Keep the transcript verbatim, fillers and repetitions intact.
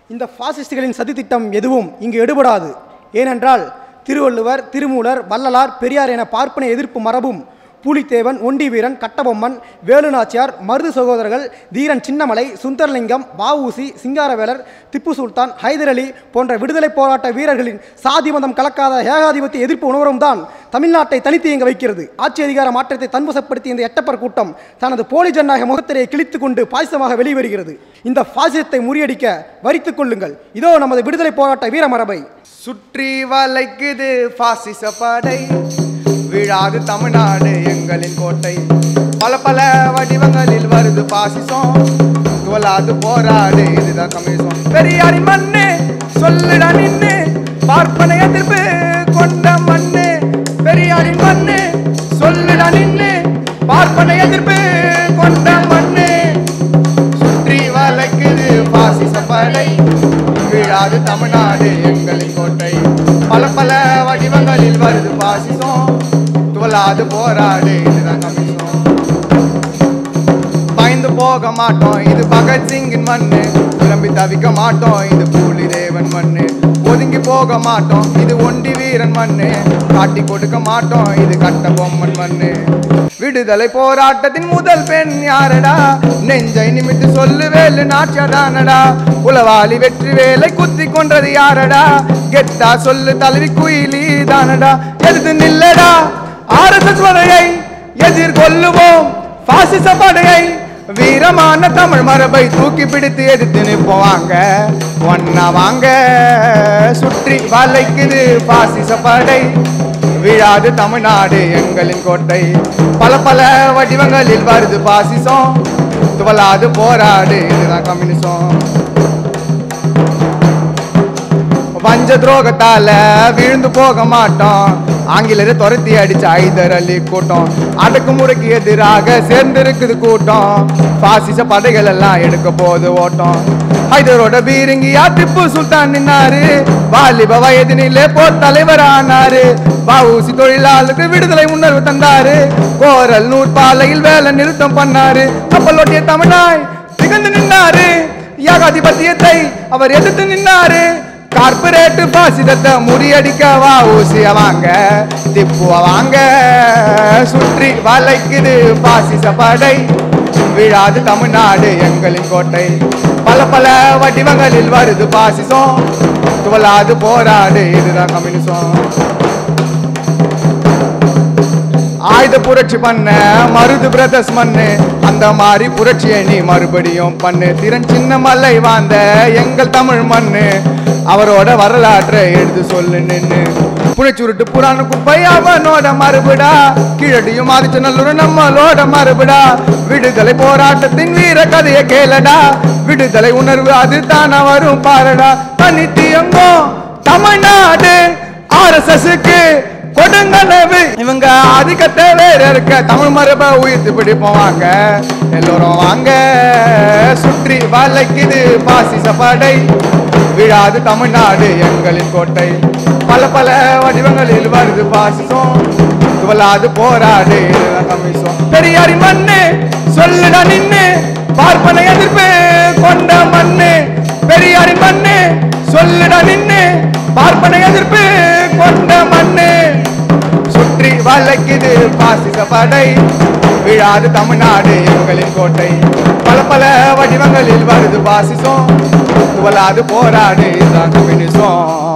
இந்த பாசிஸ்டுகளின் சதித்திட்டம் எதுவும் இங்கு எடுபடாது. ஏனென்றால் திருவள்ளுவர், திருமூலர், வள்ளலார், பெரியார் என பார்ப்பன எதிர்ப்பு மரபும் பூலித்தேவன், ஒண்டி வீரன், கட்டபொம்மன், வேலுநாச்சியார், மருது சகோதரர்கள், தீரன் சின்னமலை, சுந்தரலிங்கம், வஉசி, சிங்காரவேலர், திப்பு சுல்தான், ஹைதர் அலி போன்ற விடுதலை போராட்ட வீரர்களின் சாதி மதம் கலக்காத ஏகாதிபத்திய எதிர்ப்பு உணர்வும் தான் தமிழ்நாட்டை தனித்து இயங்க வைக்கிறது. ஆட்சி அதிகார மாற்றத்தை தன்வசப்படுத்திய இந்த எட்டப்பர் கூட்டம் தனது போலி ஜனநாயக முகத்திரையை கிழித்து கொண்டு பாசிசமாக வெளிவருகிறது. இந்த பாசிசத்தை முறியடிக்க வரித்துக் கொள்ளுங்கள். இதோ நமது விடுதலை போராட்ட வீரமரபை. சுற்றி வளைக்குது பாசிச படை, விழாது தமிழ்நாடு எங்களின் கோட்டை. பல பல வடிவங்களில் வருது பாசிசம், துவலாது போராடு இதுதான் கம்யூனிசம். பெரியாரின் மண்ணு சொல்லுடா நின்னு, பார்ப்பனை எதிர்ப்பு கொண்ட மண்ணு. பெரியாரின் மண்ணு சொல்லுடா நின்னு, பார்ப்பனை எதிர்ப்பு கொண்ட மண்ணு. சுற்றி வளைக்குது பாசிச படை, விழாது தமிழ்நாடு எங்களின் கோட்டை. பல பல வடிவங்களில் வருது பாசிசம், துவலாது போராடு இதுதான் கம்யூனிசம். பயந்து போக மாட்டோம் இது பகத்சிங்கின் மண்ணு, விளம்பி தவிக்க மாட்டோம் இது பூலிதேவன் மண்ணு. ஒதுங்கி போக மாட்டோம் இது ஒண்டி வீரன் மண்ணு, காட்டி கொடுக்க மாட்டோம் இது கட்டபொம்மன் மண்ணு. விடுதலை போராட்டத்தின் முதல் பெண் யாரடா, நெஞ்சை நிமித்து சொல்லு வேலு நாச்சியார்தானடா. உளவாளி வெற்றி வேலை குத்தி கொன்றது யாரடா, கெட்டா சொல்லு தலைவி குயிலி தானடா. எதிர்த்து நில்லடா ஆர்எஸ்எஸ் படையை, எதிர்கொள்ளுவோம் பாசிச படையை. வீரமான தமிழ் மரபை தூக்கி பிடித்து எதிர்த்து நிற்போவாங்க, ஒன்னா வாங்க. சுற்றி வளைக்குது பாசிச படை, விழாது தமிழ்நாடு எங்களின் கோட்டை. பல பல வடிவங்களில் வருது பாசிசம், துவலாது போராடு இதுதான் கம்யூனிசம். பஞ்ச துரோகத்தால விழுந்து போக மாட்டோம், ஆங்கிலரை துரத்தி அடிச்ச ஹைதர் அலி கூட்டம். அடக்குமுறைக்கு எதிராக சேர்ந்திருக்குது கூட்டம், பாசிச படைகள் எல்லாம் எடுக்க போது ஓட்டம். ஹைதரோட பீரங்கியா திப்பு சுல்தான் நின்னாரு, வாலிப வயதினிலே போர் தலைவர் ஆனாரு. வஉசி தொழிலாளருக்கு விடுதலை உணர்வு தந்தாரு, கோரல் நூற்பாலையில் வேலை நிறுத்தம் பண்ணாரு. கப்பலோட்டிய தமிழாய் திகழ்ந்து நின்னாரு, ஏகாதிபத்தியத்தை அவர் எதிர்த்து நின்னாரு. கார்பரேட் பாசிசத்தை முறியடிக்க வஉசிய வாங்க, திப்புவ வாங்க. சுற்றி வளைக்குது பாசிச படை, விழாது தமிழ்நாடு எங்களின் கோட்டை. பல பல வடிவங்களில் வருது பாசிசம், துவலாது போராடு இதுதான் கம்யூனிசம். ஆயுத புரட்சி பண்ண மருது பிரதர்ஸ் மண்ணு, அந்த மாதிரி புரட்சியை நீ மறுபடியும் பண்ணு. திறன் சின்ன மலை வாழ்ந்த எங்கள் தமிழ் மண்ணு, அவரோட வரலாற்றை எடுத்து சொல்லு நின்னு. புனைச்சுருட்டு புராண குப்பை அவனோட மறுபடா, கீழடியும் ஆதிச்ச நல்லூர் நம்மளோட மறுபடா. விடுதலை போராட்டத்தின் வீர கதையை கேளடா, விடுதலை உணர்வு அது தானா வரும் பாரடா. தனித்தியங்கோ தமிழ்நாடு ஆர்எஸ்எஸ்க்கு கொடுங்கனவு, இவங்க ஆதிக்கத்தை வேற இருக்க தமிழ் மரபை உயிர்த்து பிடிப்போம் வாங்க, எல்லோரும் வாங்க. சுற்றி வளைக்குது பாசிச படை, விழாது தமிழ்நாடு எங்களின் கோட்டை. பல பல வடிவங்களில் வருது பாசிசம், துவலாது போராடு இதுதான் கம்யூனிசம். பெரியாரின் மண்ணு சொல்லுடா நின்னு, பார்ப்பனை எதிர்ப்பு கொண்ட மண்ணு. பெரியாரின் மண்ணு சொல்லுடா நின்னு, பார்ப்பனை எதிர்ப்பு கொண்ட மண்ணு. சுற்றி வளைக்குது பாசிச படை, விழாது தமிழ்நாடு எங்களின் கோட்டை. பல பல வடிவங்களில் வருது பாசிசம், துவலாது போராடு இதுதான் கம்யூனிசம்.